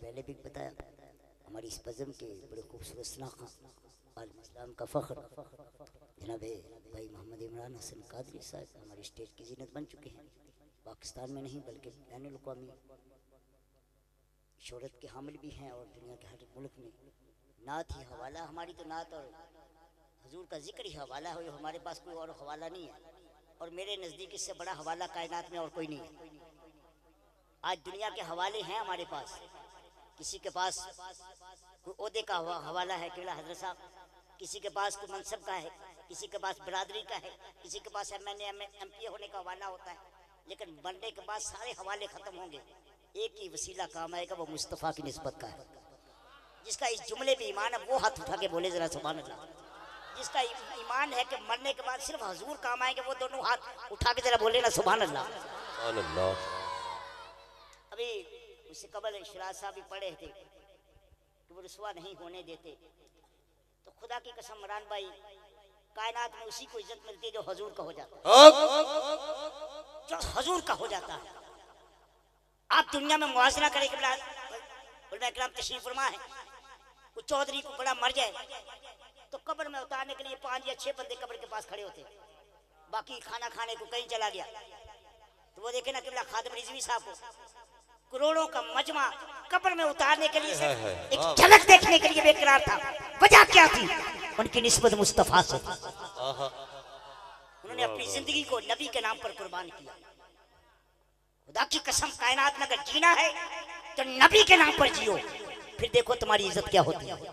पहले भी बताया, हमारी इस बज़म के बड़े खूबसूरत शनाखा आलम इस्लाम का फ़ख्र जनाब भाई मोहम्मद इमरान हसन कादरी साहब हमारी स्टेट की जीनत बन चुके हैं। पाकिस्तान में नहीं बल्कि बैनुल-अक़वामी शोहरत के हामिल भी हैं और दुनिया के हर मुल्क में नात ही हवाला, हमारी तो नात और हुजूर का जिक्र ही हवाला है, हमारे पास कोई और हवाला नहीं है। और मेरे नज़दीक इससे बड़ा हवाला कायनात में और कोई नहीं है। आज दुनिया के हवाले हैं हमारे पास, किसी के पास कोई ओहदे का हवाला है केवल हजरत साहब, किसी के पास कोई मनसब का है, किसी के पास बरादरी का है, किसी के पास MNA होने का हवाला होता है, लेकिन बनने के बाद सारे हवाले खत्म होंगे। एक ही वसीला काम आएगा, वो मुस्तफ़ा की निस्बत का है। जिसका इस जुमले में ईमान है वो हाथ उठा के बोले जरा सुभान अल्लाह। जिसका ईमान है कि मरने के बाद सिर्फ हजूर काम आएंगे वो दोनों हाथ उठा के जरा बोले ना सुभान अल्लाह। अभी उससे कबल शिराज साहब भी पढ़े थे कि वो रुसवा नहीं होने देते, तो खुदा की कसम इमरान भाई, कायनात में उसी को इज्जत मिलती है जो हजूर का हो जाता है, जो हजूर का हो जाता है। आप दुनिया में मुआवजा करें कि उलमा इकराम तशरीफ फरमा है, वो चौधरी को बड़ा मर जाए तो कब्र में उतारने के लिए 5 या 6 बंदे कब्र के पास खड़े होते, बाकी खाना खाने को कहीं चला गया। तो वो देखे ना किबला खादिम रिजवी साहब को करोड़ों का मजमा कब्र में उतारने के लिए एक झलक देखने के लिए बेकरार था। वजह क्या थी? उनकी निस्बत मुस्तफा से। उन्होंने अपनी जिंदगी को नबी के नाम पर कुर्बान किया। खुदा की कसम, कायनात में अगर जीना है तो नबी के नाम पर जियो, फिर देखो तुम्हारी इज्जत क्या होती है।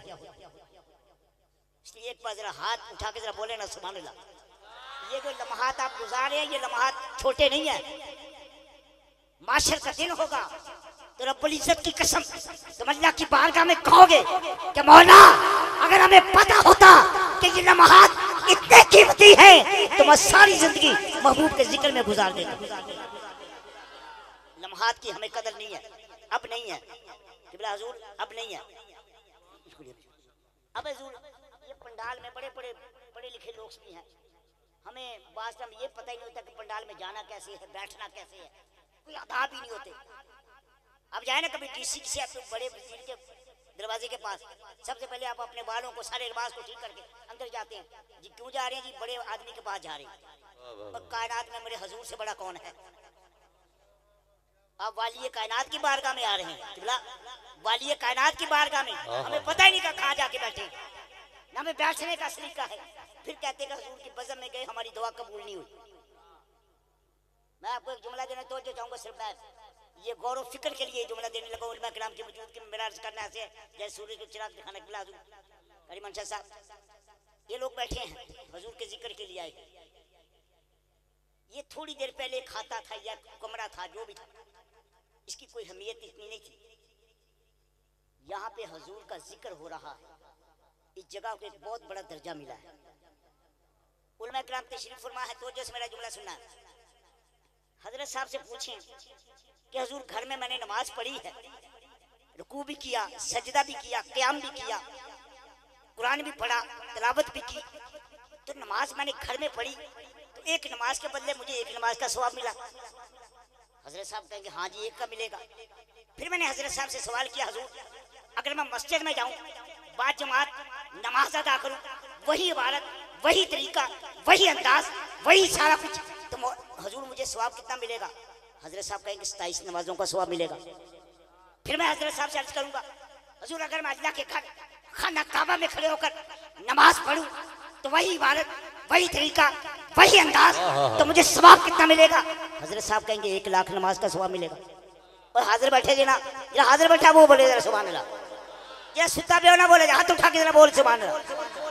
इसलिए एक बार जरा हाथ उठा के जरा बोले ना सुभान अल्लाह। ये जो लम्हात आप गुजारे हैं, ये लम्हात छोटे नहीं है। माशर का दिन होगा तो रब्बुल इज्जत की कसम तुम अल्लाह की बारगाह में कहोगे कि मौला अगर हमें पता होता कि ये लम्हात इतने कीमती हैं तो मैं सारी जिंदगी महबूब के जिक्र में गुजार देता। लम्हात की हमें कदर नहीं है, अब नहीं है किबला हुजूर, अब नहीं है। अब हुजूर ये पंडाल में बड़े बड़े पढ़े लिखे लोग भी हैं, हमें वास्तव में ये पता ही नहीं होता कि पंडाल में जाना कैसे है, बैठना कैसे है, कोई आदाब ही नहीं होते। अब जाए ना कभी डीसी से आप बड़े वजीर के दरवाजे के पास, सबसे पहले आप अपने बालों को सारे लिबास को ठीक करके अंदर जाते हैं। जी क्यों जा रहे हैं? जी बड़े आदमी के पास जा रहे हैं। और कायनात में मेरे हजूर से बड़ा कौन है? आप वाली कायनात की बारगाह में आ रहे हैं, किबला वाली कायनात की बारगाह में। हमें पता ही नहीं का कहाँ जाके बैठे, ना हमें बैठने का सलीका है। फिर कहते हैं हजूर की बज़म में गए, हमारी दुआ कबूल नहीं हुई। मैं आपको एक जुमला देना तो चाहूंगा, सिर्फ मैं ये गौर व फिक्र के लिए जुमला देने लगा। उलमा किराम की मौजूद की मेरा अर्ज करना ऐसे जैसे सूर्य को चिराग दिखाने के लिए करीम अंशा साहब ये लोग बैठे हैं हजूर के जिक्र के लिए आए। ये थोड़ी देर पहले खाता था या कमरा था, जो भी था, इसकी कोई अहमियत इतनी नहीं थी। यहाँ पे हजूर का जिक्र हो रहा है, इस जगह को एक बहुत बड़ा दर्जा मिला है। उलमा किराम तशरीफ फरमा है तो जैसे मेरा जुमला सुनना है। हजरत साहब से पूछें कि हजूर घर में मैंने नमाज पढ़ी है, रुकू भी किया, सजदा भी किया, क़याम भी किया, कुरान भी पढ़ा, तिलावत भी की, तो नमाज मैंने घर में पढ़ी तो एक नमाज के बदले मुझे एक नमाज का सवाब मिला। हजरत साहब कहेंगे हाँ जी, एक का मिलेगा। फिर मैंने हजरत साहब से सवाल किया, हजूर अगर मैं मस्जिद में जाऊं, बाद जमात नमाज अदा करूं, वही इबारत, वही तरीका, वही अंदाज, वही सारा कुछ, तो हजूर मुझे सवाब कितना मिलेगा? हजरत साहब कहेंगे 27 नमाजों का सवाब मिलेगा। फिर मैं हजरत साहब से अर्ज करूंगा, हजूर अगर मैं अल्लाह के घर खाना काबा में खड़े होकर नमाज पढ़ूं तो वही इबारत, वही तरीका, वही अंदाज, तो मुझे सवाब कितना मिलेगा? हजरत साहब कहेंगे 1 लाख नमाज का सवाब मिलेगा। और हाजिर बैठे देना, जरा हाजिर बैठा वो बोले जरा सुभान अल्लाह, जरा सुता भी ना बोले, हाथ उठा के जरा बोल सुभान अल्लाह।